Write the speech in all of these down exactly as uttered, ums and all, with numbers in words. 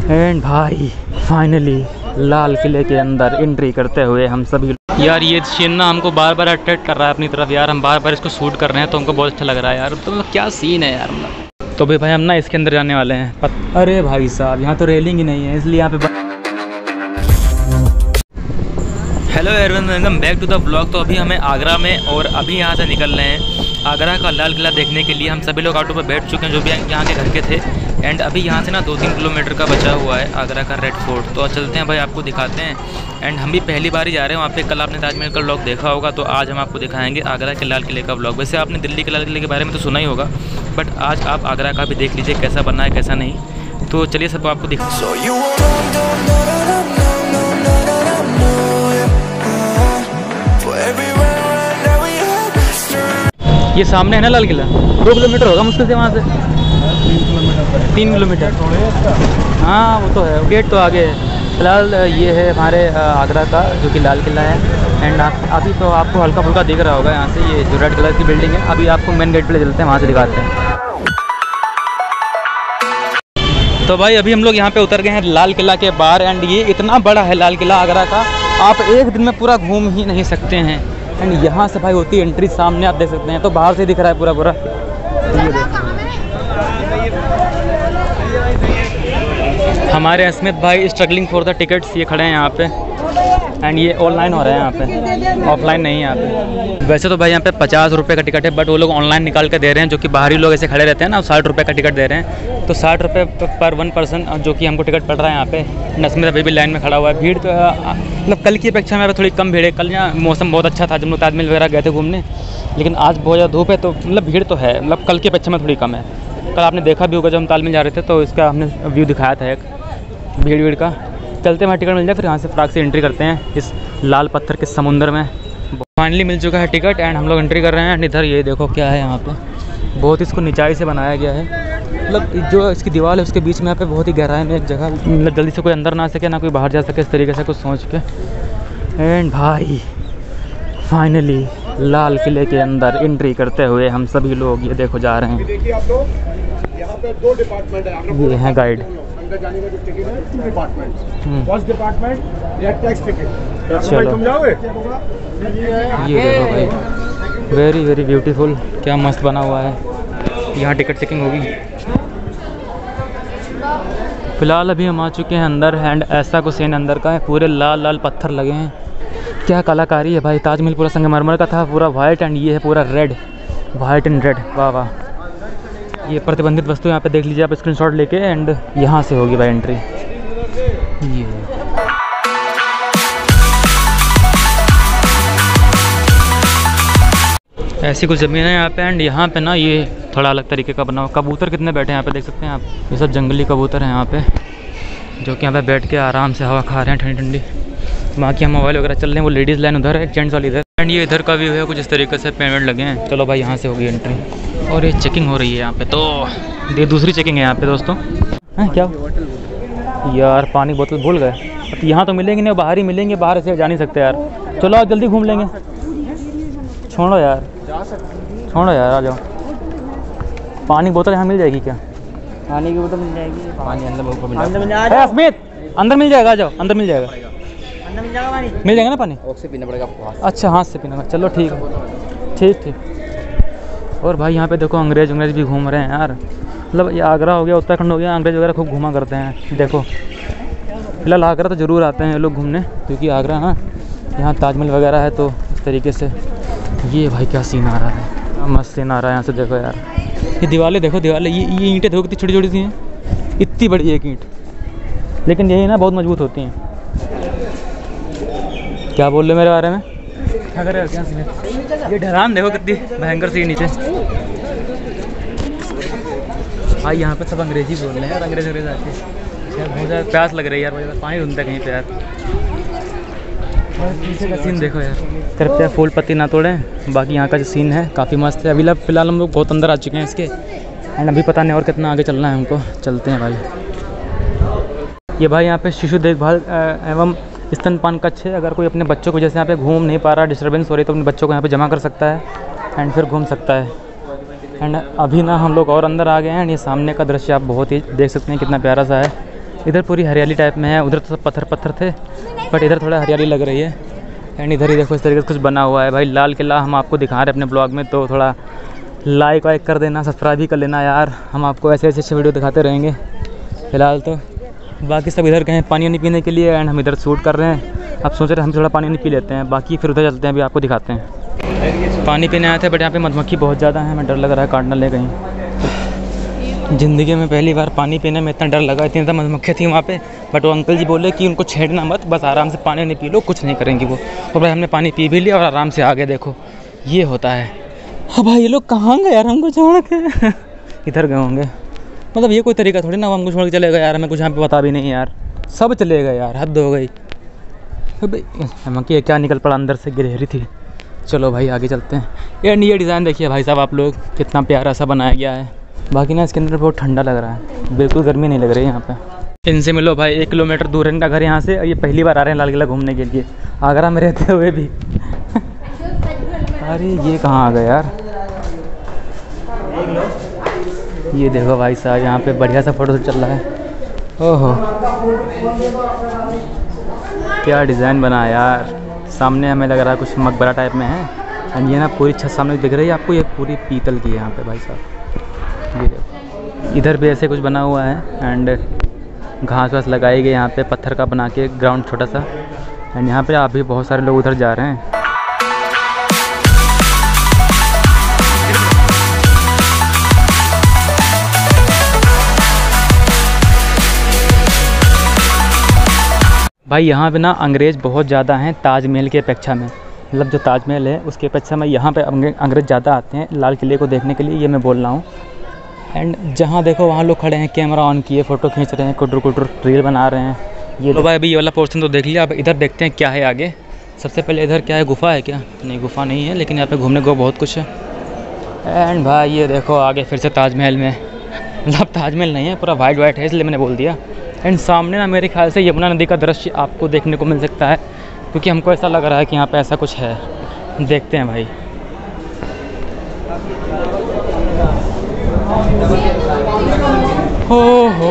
And भाई finally लाल किले के अंदर एंट्री करते हुए हम सभी। यार ये सीन ना हमको बार बार अट्रैक्ट कर रहा है अपनी तरफ यार, हम बार बार इसको शूट कर रहे हैं तो हमको बहुत अच्छा लग रहा है यार। तो क्या सीन है यार मतलब। तो भाई भाई हम ना इसके अंदर जाने वाले हैं। पत... अरे भाई साहब यहाँ तो रेलिंग ही नहीं है इसलिए यहाँ पे। Hello everyone, welcome back to the blog. तो अभी हमें आगरा में और अभी यहाँ से निकल रहे हैं आगरा का लाल किला देखने के लिए। हम सभी लोग ऑटो पर बैठ चुके हैं जो भी यहाँ के घर के थे। एंड अभी यहाँ से ना दो तीन किलोमीटर का बचा हुआ है आगरा का रेड फोर्ट। तो चलते हैं भाई, आपको दिखाते हैं। एंड हम भी पहली बार ही जा रहे हैं वहाँ पे। कल आपने ताजमहल का व्लॉग देखा होगा, तो आज हम आपको दिखाएंगे आगरा के लाल किले का व्लॉग। वैसे आपने दिल्ली के लाल किले के बारे में तो सुना ही होगा, बट आज आप आगरा का भी देख लीजिए कैसा बना है कैसा नहीं। तो चलिए सबको आपको दिखा। ये सामने है ना लाल किला, दो किलोमीटर होगा मुश्किल से वहाँ से, तीन किलोमीटर। हाँ वो तो है, गेट तो आगे है। फिलहाल ये है हमारे आगरा का जो कि लाल किला है। एंड आप अभी तो आपको हल्का फुल्का दिख रहा होगा यहाँ से, ये जो रेड कलर की बिल्डिंग है। अभी आपको मेन गेट पे चलते हैं, वहाँ से दिखाते हैं। तो भाई अभी हम लोग यहाँ पे उतर गए हैं लाल किला के बाहर। एंड ये इतना बड़ा है लाल किला आगरा का, आप एक दिन में पूरा घूम ही नहीं सकते हैं। एंड यहाँ से भाई होती है एंट्री, सामने आप देख सकते हैं। तो बाहर से दिख रहा है पूरा पूरा। हमारे अस्मित भाई स्ट्रगलिंग फॉर द टिकट्स, ये खड़े हैं यहाँ पे। एंड ये ऑनलाइन हो रहा है यहाँ पे, ऑफलाइन नहीं है यहाँ पे। वैसे तो भाई यहाँ पे पचास रुपये का टिकट है, बट वो लोग ऑनलाइन निकाल के दे रहे हैं। जो कि बाहरी लोग ऐसे खड़े रहते हैं ना, साठ रुपये का टिकट दे रहे हैं। तो साठ रुपये पर वन पर्सन जो कि हमको टिकट पड़ रहा है यहाँ पे। अस्मित अभी भी लाइन में खड़ा हुआ है। भीड़ तो मतलब कल की अपेक्षा में थोड़ी कम भीड़ है। कल यहाँ मौसम बहुत अच्छा था जब लोग ताजमहल वगैरह गए थे घूमने, लेकिन आज बहुत ज़्यादा धूप है। तो मतलब भीड़ तो है, मतलब कल की अपेक्षा में थोड़ी कम है। कल आपने देखा भी होगा जब हम ताजमहल जा रहे थे, तो इसका हमने व्यू दिखाया था एक भीड़ भीड़ का। चलते हैं टिकट मिल जाए, फिर यहाँ से फ्राक से एंट्री करते हैं इस लाल पत्थर के समुंदर में। फाइनली मिल चुका है टिकट एंड हम लोग एंट्री कर रहे हैं। एंड इधर ये देखो क्या है यहाँ पे, बहुत इसको निचाई से बनाया गया है। मतलब जो इसकी दीवार है उसके बीच में यहाँ पे बहुत ही गहराई में एक जगह, मतलब जल्दी से कोई अंदर ना सके ना कोई बाहर जा सके, इस तरीके से कुछ सोच के। एंड भाई फाइनली लाल किले के अंदर एंट्री करते हुए हम सभी लोग ये देखो जा रहे हैं। देखिए आप लोग, यहाँ पे दो डिपार्टमेंट है। ये है गाइड। अंदर जाने का जो टिकट है, टू डिपार्टमेंट। फर्स्ट डिपार्टमेंट या टैक्स टिकट। चलो तुम जाओगे? ये देखो भाई, वेरी वेरी ब्यूटीफुल, क्या मस्त बना हुआ है। यहाँ टिकट चेकिंग होगी। फिलहाल अभी हम आ चुके हैं अंदर। एंड ऐसा कुछ सीन अंदर का है, पूरे लाल लाल पत्थर लगे हैं। क्या कलाकारी है भाई। ताजमहल पूरा संगमरमर का था, पूरा वाइट। एंड ये है पूरा रेड, वाइट एंड रेड। वाह वाह। ये प्रतिबंधित वस्तु यहाँ पे देख लीजिए आप स्क्रीनशॉट लेके। एंड यहाँ से होगी भाई एंट्री। ये ऐसी कुछ ज़मीन है यहाँ पे। एंड यहाँ पे ना ये थोड़ा अलग तरीके का बना हुआ। कबूतर कितने बैठे हैं यहाँ पे देख सकते हैं आप। ये सब जंगली कबूतर हैं यहाँ पे, जो कि यहाँ पे बैठ के आराम से हवा खा रहे हैं ठंडी ठंडी। बाकी हम मोबाइल वगैरह चल रहे हैं। वो लेडीज़ लाइन उधर है, जेंट्स वाली इधर। एंड ये इधर का व्यू है, कुछ इस तरीके से पेमेंट लगे हैं। चलो भाई यहाँ से होगी एंट्री। और ये चेकिंग हो रही है यहाँ पे, तो ये दूसरी चेकिंग है यहाँ पे दोस्तों। हैं क्या यार, पानी बोतल भूल गए। तो यहाँ तो मिलेंगे नहीं, बाहर ही मिलेंगे, बाहर ऐसे जा नहीं सकते यार। चलो आप जल्दी घूम लेंगे। छोड़ो यार, छोड़ो यार, आ जाओ। पानी बोतल यहाँ मिल जाएगी क्या? पानी की बोतल मिल जाएगी। पानी अंदर मिल जाएगा। अस्मित अंदर मिल जाएगा, आ जाओ अंदर मिल जाएगा। अंदर मिल जाएगा पानी, मिल जाएगा ना पानी? ऑक्सीजन से पीना पड़ेगा आपको। अच्छा हाथ से पीना, चलो ठीक है, ठीक ठीक। और भाई यहाँ पे देखो अंग्रेज अंग्रेज भी घूम रहे हैं यार। मतलब ये आगरा हो गया, उत्तराखंड हो गया, अंग्रेज वगैरह खूब घूमा करते हैं। देखो फिलहाल आगरा तो ज़रूर आते हैं लोग घूमने, क्योंकि आगरा ना यहाँ ताजमहल वगैरह है। तो इस तरीके से ये भाई क्या सीन आ रहा है, क्या मस्त सीन आ रहा है यहाँ से। देखो यार ये दीवारें देखो, दीवारें ये ये ईंटें देखो कितनी छोटी छोटी सी हैं। इतनी बड़ी एक ईंट, लेकिन यही ना बहुत मजबूत होती हैं। क्या बोल रहे मेरे बारे में? क्या कर रहे हो, क्या सीन है? ये ढलान देखो कितनी भयंकर सी नीचे। भाई यहाँ पे सब अंग्रेजी बोल रहे हैं यार, अंग्रेज अंग्रेज आते हैं यार। बहुत ज़्यादा प्यास लग रही है यार, पानी ढूंढता है कहीं पे यार। और पीछे का सीन देखो यार, तरफ से फूल पत्ती ना तोड़ें। बाकी यहाँ का जो सीन है काफ़ी मस्त है। अभी फिलहाल हम लोग बहुत अंदर आ चुके हैं इसके। एंड अभी पता नहीं और कितना आगे चलना है हमको। चलते हैं भाई। ये भाई यहाँ पे शिशु देखभाल एवं स्तनपान कक्ष है। अगर कोई अपने बच्चों को जैसे यहाँ पे घूम नहीं पा रहा, डिस्टर्बेंस हो रही, तो अपने बच्चों को यहाँ पे जमा कर सकता है एंड फिर घूम सकता है। एंड अभी ना हम लोग और अंदर आ गए हैं। एंड ये सामने का दृश्य आप बहुत ही देख सकते हैं, कितना प्यारा सा है। इधर पूरी हरियाली टाइप में है, उधर तो सब पत्थर पत्थर थे बट इधर थोड़ा हरियाली लग रही है। एंड इधर ही देखो इस तरीके से कुछ बना हुआ है भाई। लाल किला हम आपको दिखा रहे हैं अपने ब्लॉग में, तो थोड़ा लाइक वाइक कर देना, सब्सक्राइब भी कर लेना यार। हम आपको ऐसे ऐसे अच्छे वीडियो दिखाते रहेंगे। फिलहाल तो बाकी सब इधर गए पानी वानी पीने के लिए एंड हम इधर शूट कर रहे हैं। अब सोच रहे हैं हम थोड़ा पानी वानी पी लेते हैं, बाकी फिर उधर चलते हैं, अभी आपको दिखाते हैं। पानी पीने आए थे बट यहाँ पे मधुमक्खी बहुत ज़्यादा है, हमें डर लग रहा है काट ना ले कहीं। ज़िंदगी में पहली बार पानी पीने में इतना डर लगा, इतनी ज़्यादा मधुमक्खी थी वहाँ पे। बट वो अंकल जी बोले कि उनको छेड़ना मत, बस आराम से पानी नहीं पी लो, कुछ नहीं करेंगी वो। तो भाई हमने पानी पी भी लिया और आराम से आगे देखो ये होता है। हाँ भाई ये लोग कहाँ गए यार हमको छोड़ के इधर गए होंगे, मतलब ये कोई तरीका थोड़ी ना हमको छोड़ के चले गए यार, हमें कुछ यहाँ पे पता भी नहीं यार, सब चले गए यार, हद हो गई। मक्खी क्या निकल पड़ा अंदर से, गिरहरी थी। चलो भाई आगे चलते हैं। यार ये डिज़ाइन देखिए भाई साहब आप लोग, कितना प्यारा सा बनाया गया है। बाकी ना इसके अंदर बहुत ठंडा लग रहा है, बिल्कुल गर्मी नहीं लग रही है यहाँ पे। इनसे मिलो भाई, एक किलोमीटर दूर है इनका घर यहाँ से, ये पहली बार आ रहे हैं लाल किला घूमने के लिए, आगरा में रहते हुए भी। अरे ये कहाँ आ गए यार, ये देखो भाई साहब यहाँ पे बढ़िया सा फोटो शूट चल रहा है। ओहो क्या डिज़ाइन बना है यार। सामने हमें लग रहा है कुछ मकबरा टाइप में है एंड ये ना पूरी छत सामने दिख रही है आपको, ये पूरी पीतल की है यहाँ पे भाई साहब। ये देखो इधर भी ऐसे कुछ बना हुआ है एंड घास वास लगाई गई यहाँ पे, पत्थर का बना के ग्राउंड छोटा सा। एंड यहाँ पे आप भी बहुत सारे लोग उधर जा रहे हैं। भाई यहाँ पे ना अंग्रेज़ बहुत ज़्यादा हैं ताजमहल की अपेक्षा में, मतलब जो ताजमहल है उसकी अपेक्षा में यहाँ पे अंग्रेज़ ज़्यादा आते हैं लाल किले को देखने के लिए, ये मैं बोल रहा हूँ। एंड जहाँ देखो वहाँ लोग खड़े हैं, कैमरा ऑन किए फ़ोटो खींच रहे हैं, कुटर कुटर रील बना रहे हैं। ये तो भाई अभी ये वाला पोर्शन तो देख लिया, अब इधर देखते हैं क्या है आगे। सबसे पहले इधर क्या है, गुफा है क्या? नहीं गुफा नहीं है, लेकिन यहाँ पे घूमने को बहुत कुछ है। एंड भाई ये देखो आगे फिर से ताजमहल में, मतलब ताजमहल नहीं है, पूरा वाइट वाइट है इसलिए मैंने बोल दिया। एंड सामने ना मेरे ख्याल से यमुना नदी का दृश्य आपको देखने को मिल सकता है, क्योंकि हमको ऐसा लग रहा है कि यहाँ पे ऐसा कुछ है। देखते हैं भाई। हो हो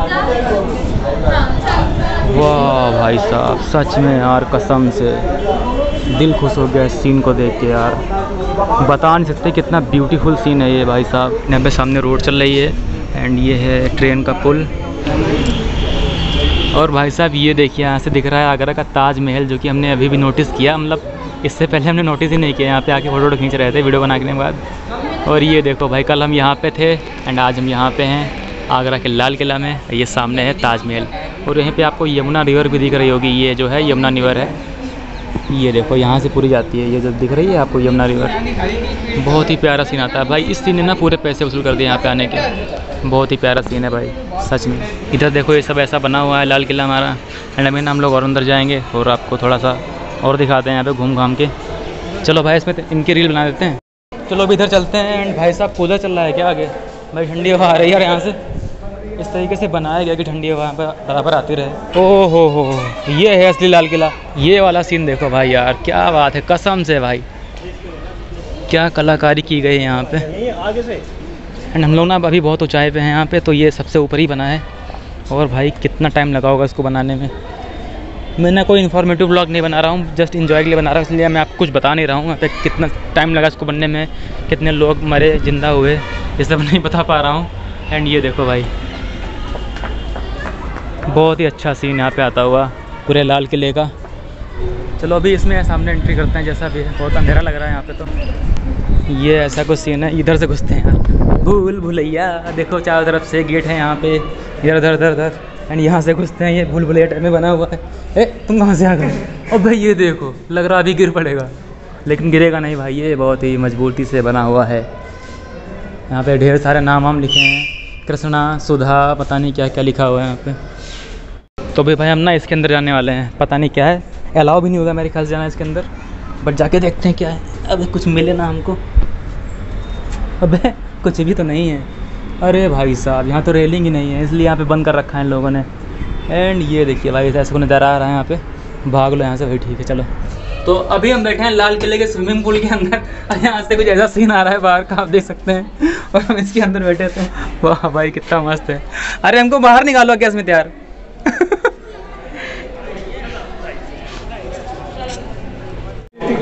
वाह भाई साहब, सच में यार कसम से दिल खुश हो गया सीन को देख के यार, बता नहीं सकते कितना ब्यूटीफुल सीन है ये भाई साहब। यहाँ पे सामने रोड चल रही है एंड ये है ट्रेन का पुल। और भाई साहब ये देखिए यहाँ से दिख रहा है आगरा का ताजमहल, जो कि हमने अभी भी नोटिस किया, मतलब इससे पहले हमने नोटिस ही नहीं किया। यहाँ पे आके फ़ोटो वोटो खींच रहे थे वीडियो बनाने के बाद। और ये देखो भाई कल हम यहाँ पे थे एंड आज हम यहाँ पे हैं आगरा के लाल किला में। ये सामने है ताजमहल और यहीं पे आपको यमुना रिवर भी दिख रही होगी, ये जो है यमुना रिवर है। ये देखो यहाँ से पूरी जाती है, ये जो दिख रही है आपको यमुना रिवर। बहुत ही प्यारा सीन आता है भाई, इस सीन ने ना पूरे पैसे वसूल कर दिए यहाँ पे आने के। बहुत ही प्यारा सीन है भाई सच में। इधर देखो ये सब ऐसा बना हुआ है लाल किला हमारा। एंड अभी ना हम लोग और अंदर जाएंगे और आपको थोड़ा सा और दिखाते हैं यहाँ पे घूम घाम के। चलो भाई इसमें इनकी रील बना देते हैं। चलो अभी इधर चलते हैं। एंड भाई साहब कूलर चल रहा है क्या आगे? भाई ठंडी हवा आ रही है यार यहाँ से, इस तरीके से बनाया गया कि ठंडी हवा यहाँ पर बराबर आती रहे। ओ हो हो ये है असली लाल किला। ये वाला सीन देखो भाई यार, क्या बात है कसम से भाई, क्या कलाकारी की गई है यहाँ पे। आगे से एंड हम लोग ना अभी बहुत ऊंचाई पे हैं यहाँ पे, तो ये सबसे ऊपर ही बना है। और भाई कितना टाइम लगा होगा इसको बनाने में। मैं कोई इन्फॉर्मेटिव ब्लॉग नहीं बना रहा हूँ, जस्ट इन्जॉय के लिए बना रहा हूँ, इसलिए मैं आपको कुछ बता नहीं रहा हूँ यहाँ पे कितना टाइम लगा इसको बनने में, कितने लोग मरे जिंदा हुए, ये सब नहीं बता पा रहा हूँ। एंड ये देखो भाई बहुत ही अच्छा सीन यहाँ पे आता हुआ पूरे लाल किले का। चलो अभी इसमें सामने एंट्री करते हैं, जैसा भी है बहुत अंधेरा लग रहा है यहाँ पे। तो ये ऐसा कुछ सीन है, इधर से घुसते हैं यार, भूल भुलैया देखो चारों तरफ से गेट है यहाँ पे, इधर उधर उधर उधर। एंड यहाँ से घुसते हैं, ये भूल भुलैया टाइप में बना हुआ है। ए तुम कहाँ से आ गए? और भाई ये देखो लग रहा अभी गिर पड़ेगा, लेकिन गिरेगा नहीं भाई, ये बहुत ही मजबूती से बना हुआ है। यहाँ पे ढेर सारे नाम वाम लिखे हैं, कृष्णा सुधा पता नहीं क्या क्या लिखा हुआ है यहाँ पे। तो भाई भाई हम ना इसके अंदर जाने वाले हैं, पता नहीं क्या है, अलाउ भी नहीं होगा मेरे ख्याल से जाना इसके अंदर, बट जाके देखते हैं क्या है। अबे कुछ मिले ना हमको, अबे कुछ भी तो नहीं है। अरे भाई साहब यहाँ तो रेलिंग ही नहीं है, इसलिए यहाँ पे बंद कर रखा है इन लोगों ने। एंड ये देखिए भाई ऐसा को नज़र आ रहा है यहाँ पे, भाग लो यहाँ से भाई, ठीक है चलो। तो अभी हम बैठे हैं लाल किले के स्विमिंग पूल के अंदर, और यहाँ से कुछ ऐसा सीन आ रहा है बाहर का, आप देख सकते हैं। और हम इसके अंदर बैठे थे, वाह भाई कितना मस्त है। अरे हमको बाहर निकालो क्या इसमें यार,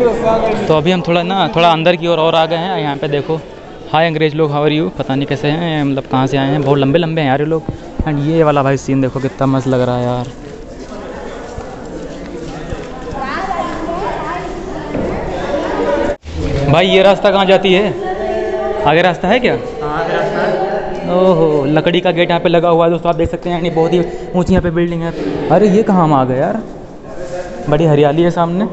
तो अभी हम थोड़ा ना थोड़ा अंदर की ओर और आ गए हैं। यहाँ पे देखो, हाय अंग्रेज लोग, हाउ आर यू, पता नहीं कैसे हैं, मतलब कहाँ से आए हैं, बहुत लंबे लंबे हैं यार ये लोग। एंड ये वाला भाई सीन देखो कितना मस्त लग रहा है यार। भाई ये रास्ता कहाँ जाती है? आगे रास्ता है क्या? आगे रास्ता है। ओहो, लकड़ी का गेट यहाँ पे लगा हुआ है दोस्तों, आप देख सकते हैं। यानी बहुत ही ऊंची यहाँ पे बिल्डिंग है। अरे ये कहाँ हम आ गए यार, बड़ी हरियाली है सामने।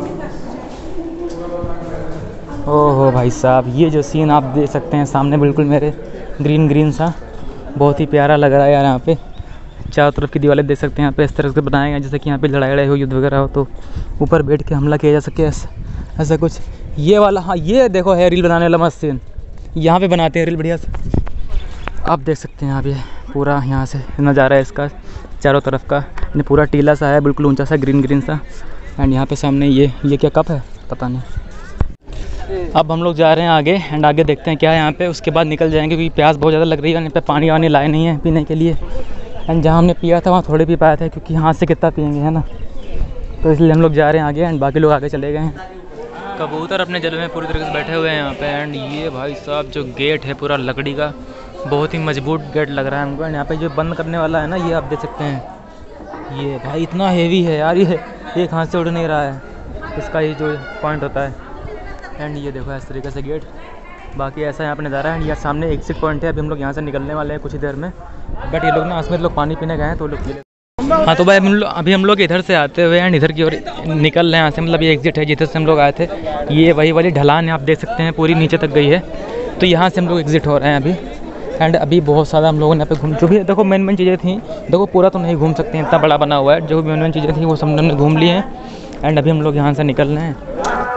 ओहो भाई साहब, ये जो सीन आप देख सकते हैं सामने बिल्कुल मेरे, ग्रीन ग्रीन सा, बहुत ही प्यारा लग रहा है यार। यहाँ पे चारों तरफ की दीवारें देख सकते हैं, यहाँ पे इस तरह से बनाए गए जैसे कि यहाँ पे लड़ाई लड़ाई हो, युद्ध वगैरह हो तो ऊपर बैठ के हमला किया जा सके, ऐसा कुछ। ये वाला, हाँ ये देखो है रील बनाने वाला मस्त सीन, यहाँ पे बनाते हैं रील बढ़िया से। आप देख सकते हैं यहाँ पे पूरा यहाँ से नज़ारा है इसका चारों तरफ का, यानी पूरा टीला सा है, बिल्कुल ऊंचा सा ग्रीन ग्रीन सा। एंड यहाँ पे सामने ये ये क्या कप है पता नहीं। अब हम लोग जा रहे हैं आगे, एंड आगे देखते हैं क्या है यहाँ पे, उसके बाद निकल जाएंगे क्योंकि प्यास बहुत ज़्यादा लग रही है। यहाँ पे पानी वानी लाए नहीं है पीने के लिए, एंड जहाँ हमने पिया था वहाँ थोड़े पी पाया था क्योंकि हाथ से कितना पियेंगे, है ना। तो इसलिए हम लोग जा रहे हैं आगे, एंड बाकी लोग आगे चले गए हैं। कबूतर अपने जल में पूरी तरीके से बैठे हुए हैं यहाँ पे। एंड ये भाई साहब जो गेट है पूरा लकड़ी का, बहुत ही मजबूत गेट लग रहा है हमको। एंड यहाँ पे जो बंद करने वाला है ना, ये आप देख सकते हैं, ये भाई इतना हेवी है यार, ये एक हाथ से उड़ नहीं रहा है, इसका ये जो पॉइंट होता है। एंड ये देखो इस तरीके से गेट, बाकी ऐसा यहाँ पे नज़ारा है। यहाँ सामने एग्जिट पॉइंट है, अभी हम लोग यहाँ से निकलने वाले हैं कुछ ही देर में। बट ये लोग ना उसमें लोग पानी पीने गए हैं तो लोग पी ले। हाँ तो भाई हम लोग अभी हम लोग इधर से आते हुए एंड इधर की ओर निकल रहे हैं यहाँ से, मतलब ये एग्जिट है जिधर से हम लोग आए थे। ये वही वाली ढलान है, आप देख सकते हैं पूरी नीचे तक गई है, तो यहाँ से हम लोग एग्जिट हो रहे हैं अभी। एंड अभी बहुत सारा हम लोगों ने यहाँ पे घूम, जो भी देखो मेन मेन चीज़ें थी, देखो पूरा तो नहीं घूम सकते, इतना बड़ा बना हुआ है, जो भी मेन मेन चीज़ें थी वो सब हमने घूम ली हैं। एंड अभी हम लोग यहाँ से निकल रहे हैं।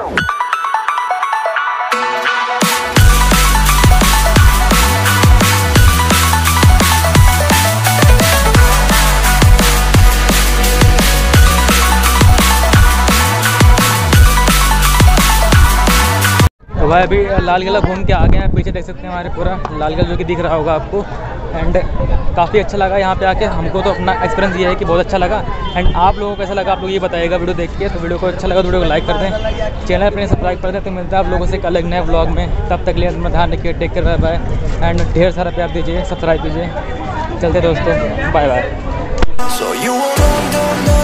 तो भाई अभी लाल किला घूम के आ गए हैं, पीछे देख सकते हैं हमारे पूरा लाल किला जो कि दिख रहा होगा आपको। एंड काफ़ी अच्छा लगा यहाँ पे आके, हमको तो अपना एक्सपीरियंस ये है कि बहुत अच्छा लगा। एंड आप लोगों को कैसा लगा आप लोग ये बताइएगा वीडियो देख के। तो वीडियो को अच्छा लगा तो वीडियो को लाइक कर दें, चैनल अपने सब्सक्राइब कर दें। तो मिलता है आप लोगों से एक अलग नए व्लॉग में, तब तक लिए अपना ध्यान रखिए, take care, bye bye. And ढेर सारा प्यार दीजिए, सब्सक्राइब कीजिए। चलते दोस्तों, बाय बाय।